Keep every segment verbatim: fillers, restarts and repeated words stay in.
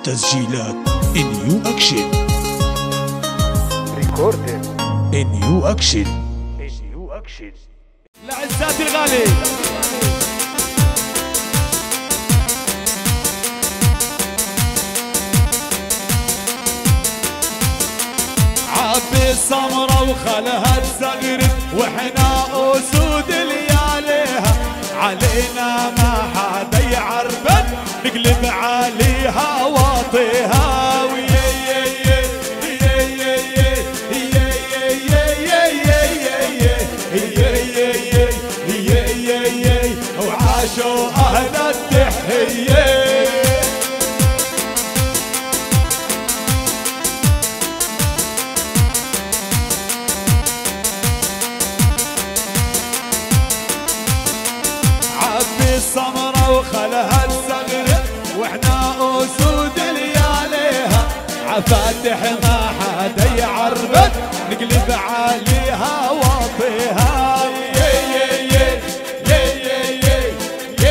تسجيلات نيو أكشن ريكوردد نيو أكشن نيو أكشن. لعزاتي الغالي عبي السمرة وخلها تزغرد واحنا اسود لياليها علينا ما حدا يعربد نقلب عليها واطيها ويا يا يا يا يا يا يا يا وعاشوا اهل التحيه السمرة وخلها الصغر واحنا اسود لياليها عفاتح ما حدا يعربد نقلب عليها واطيها يا يا يا يا يا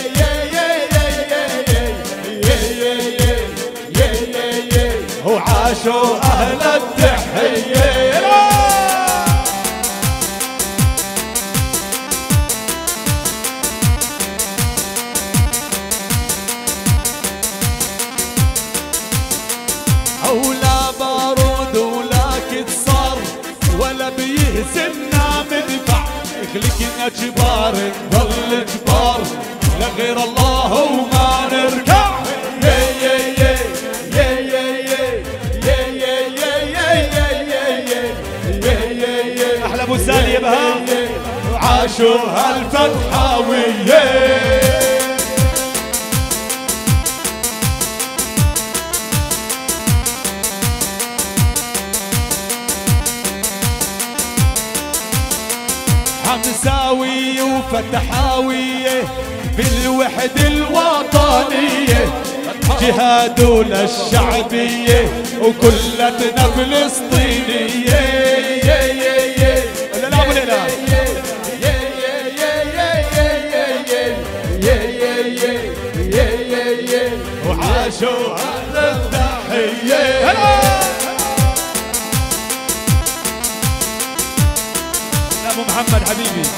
يا يا وعاشوا اهل التحيه ولا بارود ولا كتصار ولا بيهزمنا مدفع خلقنا جبار نضل جبار لغير الله وما نركع يا يا يا يا يا يا يا يا يا يا يا يا احلى ابو سالي بها وعاشوا هالفتحاويه حمساوي وفتحاوية بالوحدة الوطنية جهاد للشعبية وكلتنا فلسطينية يا يا يا ولا لا ولا لا يا يا يا يا يا يا يا وعاشوا على التحية ابو محمد حبيبي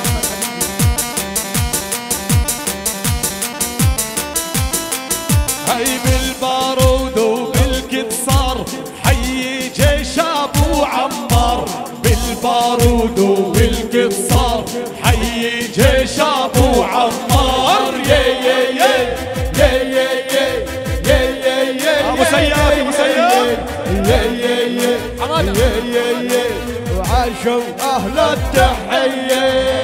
هاي بالبارود وبالكسار حي جيش ابو عمار بالبارود وبالكسار حي جيش ابو عمار يا يا يا يا يا يا يا يا ابو سياب ابو سياب يا يا يا يا يا وعاشوا اهل التحيه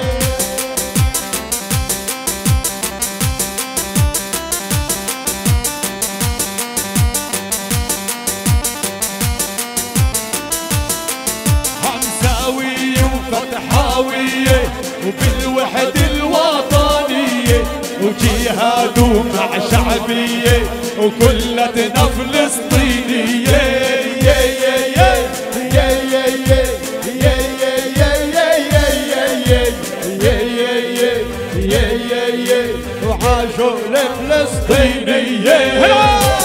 حمساوي وفتحاويه وبالوحده الوطنيه وجهاد مع شعبيه وكلتنا فلسطينيه يا يا يا يا يا يا وعاشوا لفلسطينية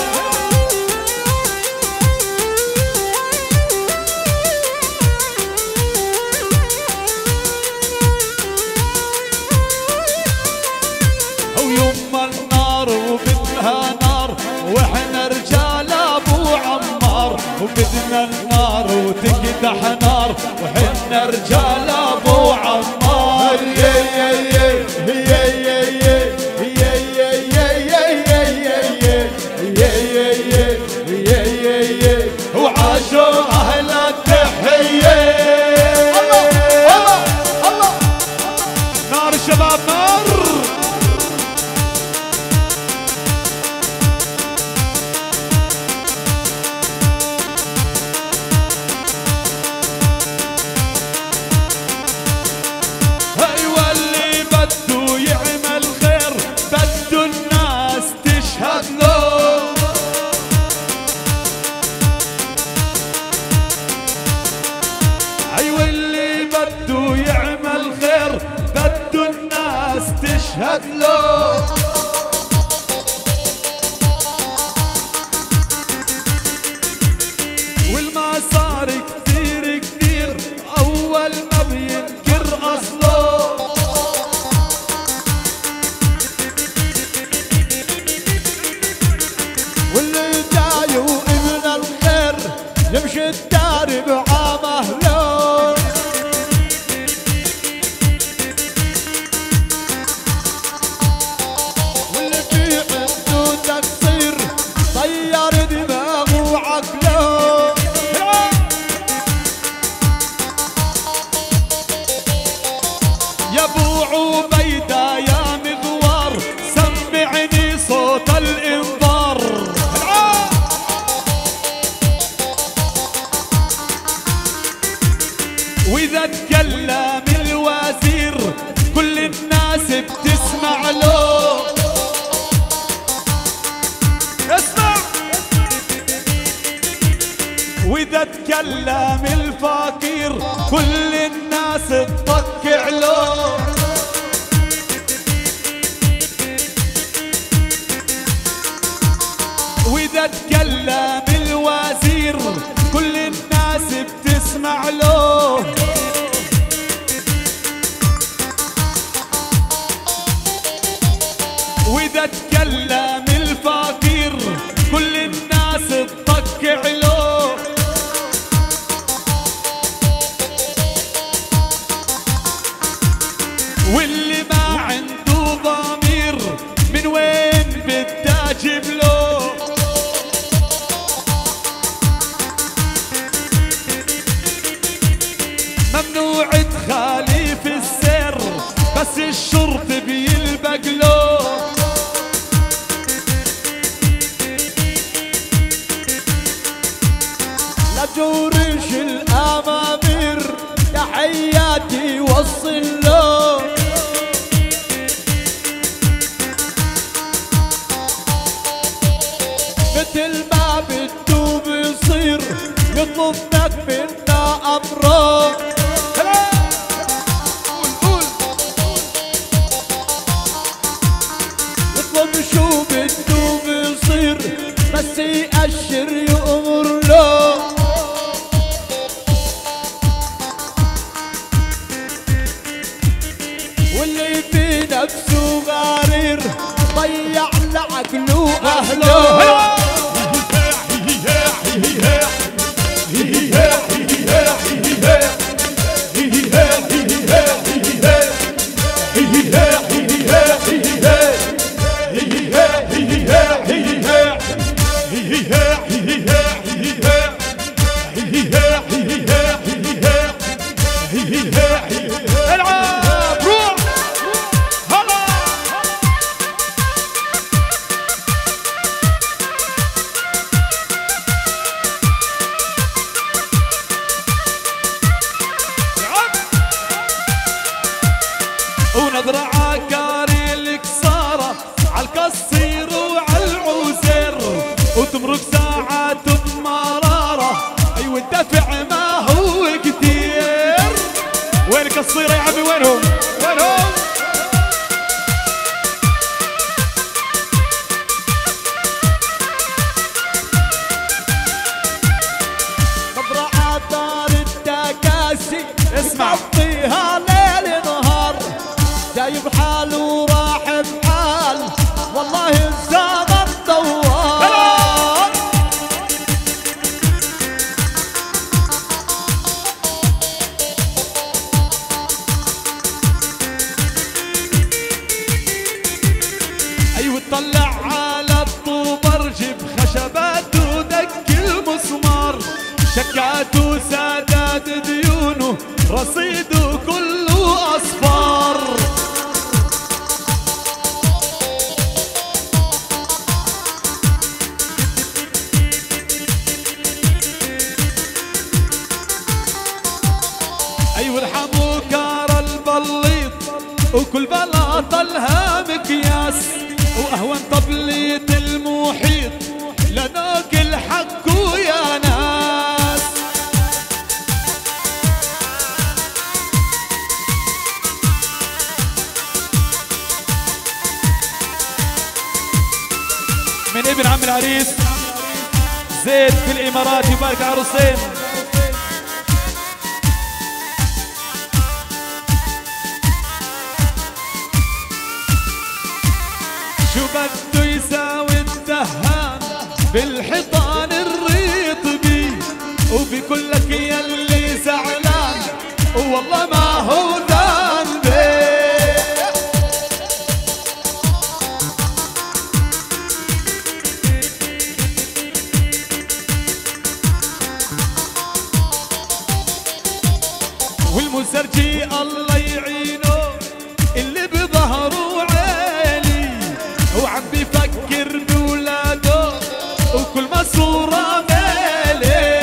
ويما النار وبدها نار واحنا رجال ابو عمار وبدنا النار وتقدح نار واحنا رجال ابو عمار يا يا يا يا يا يا وعاشوا اهل التحيه الله الله الله نار الشباب نار ايوه اللي بده يعمل خير بده الناس تشهد له ايوه اللي بده يعمل خير بده الناس تشهد له واذا تكلم الفقير كل الناس تطكع له. واذا تكلم الوزير كل الناس بتسمع له. واذا تكلم الفقير كل الناس تطكع له. واللي ما عنده ضمير من وين بدي اجيب له. ممنوع تخالف السر بس الشرط بيلبق له. لا تجورش الامامير تحياتي وصل له. مثل ما بده بيصير يطلب لك منا امره. يطلب شو بده بيصير بس يأشر يأمر له. واللي في نفسه غرير ضيع لعقله واهله. ونظرة عكاري الكسارة عالقصير وعالعوزر وتمرق ساعات بمرارة. ايوه الدفع ما هو كتير. وين القصيرة يا عمي وينهم وينهم؟ نظرة عطار التكاسي اسمع فيها ليل نهار. جايب حال وراح بحال والله الزمن دوار. ايوه اطلع على الطوبر جيب خشبات ودق المسمار. شكات وسداد ديونه رصيده كله اصفار. ايوه ارحموا كار البليط وكل بلاطه لها مقياس. واهون طبلية المحيط لناكل حقه يا ناس. من ابن عم العريس زيد في الامارات يبارك عروسين. شو بده يساوي الدهان بالحيطان الرطبي وبيقول لك يا اللي زعلان والله ما هو ذنبي. والمسرجي الله يعينه اللي بظهره عالي وعم بيفكر بولاده وكل ما صورة مالي.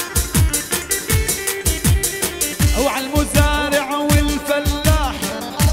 وعلى المزارع والفلاح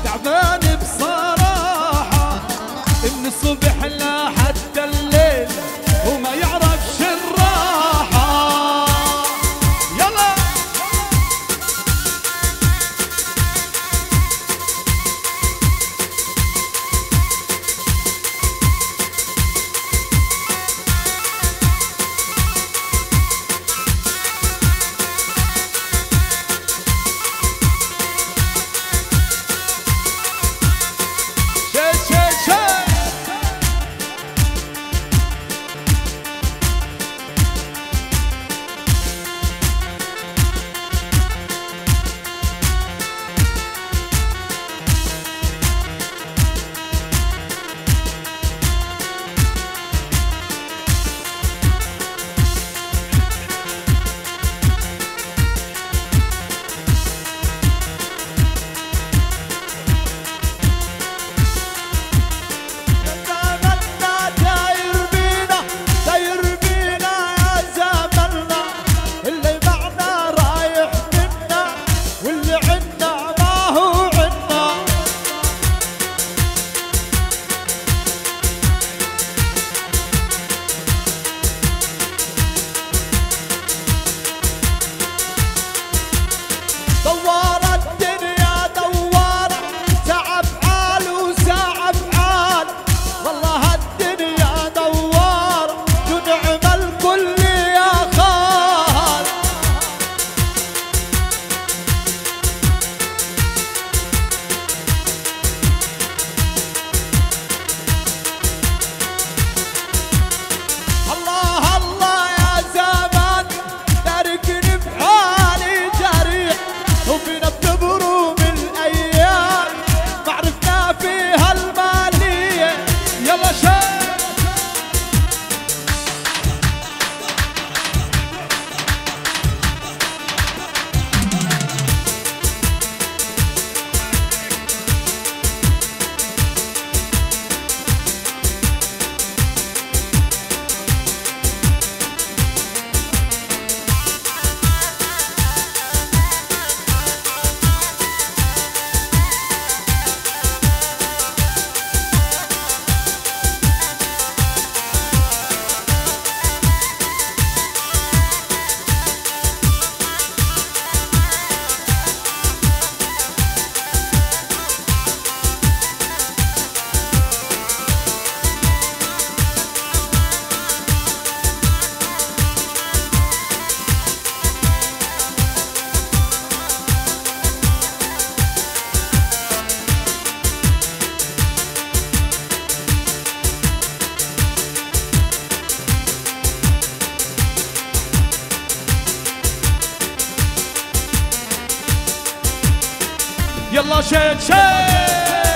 يلا شيل شيل.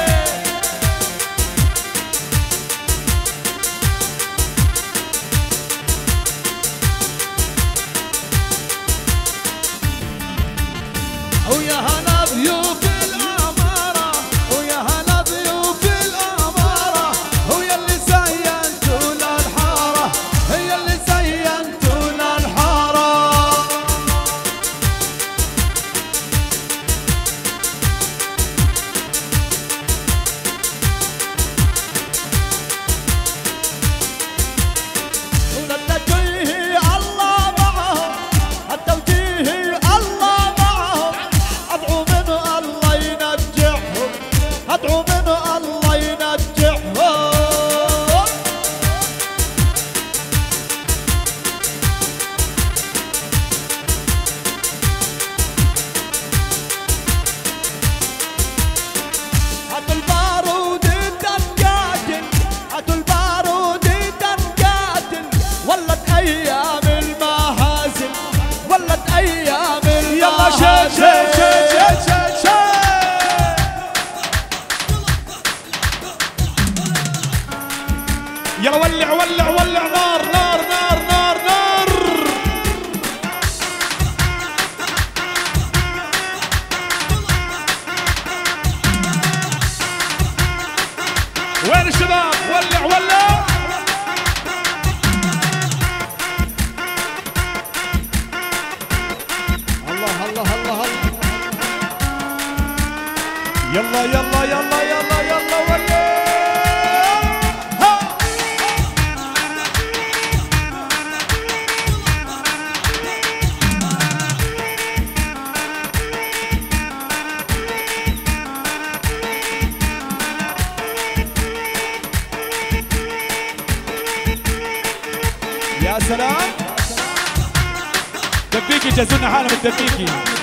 ويا هلا ضيوف الأمارة، ويا هلا ضيوف الأمارة، ويا اللي زينتوا للحارة، هي اللي زينتوا للحارة. والتوجيه الله معهم، التوجيه الله معهم، أدعو من الله ينجحهم، أدعو من الله ينجحهم. هاتوا البارود تنقاتل، هاتوا البارود تنقاتل، ولت أيام المحاسن، ولت أيام المحاسن. يلا شيل شيل شيل شيل شيل شيل. يلا ولع ولع ولع نار نار نار نار نار. وين الشباب؟ ولع ولع. الله الله الله الله. يلا يلا يلا يلا يلا ولع. ها. يا سلام. دبيكي جهزوا لنا حالهم الدبيكي.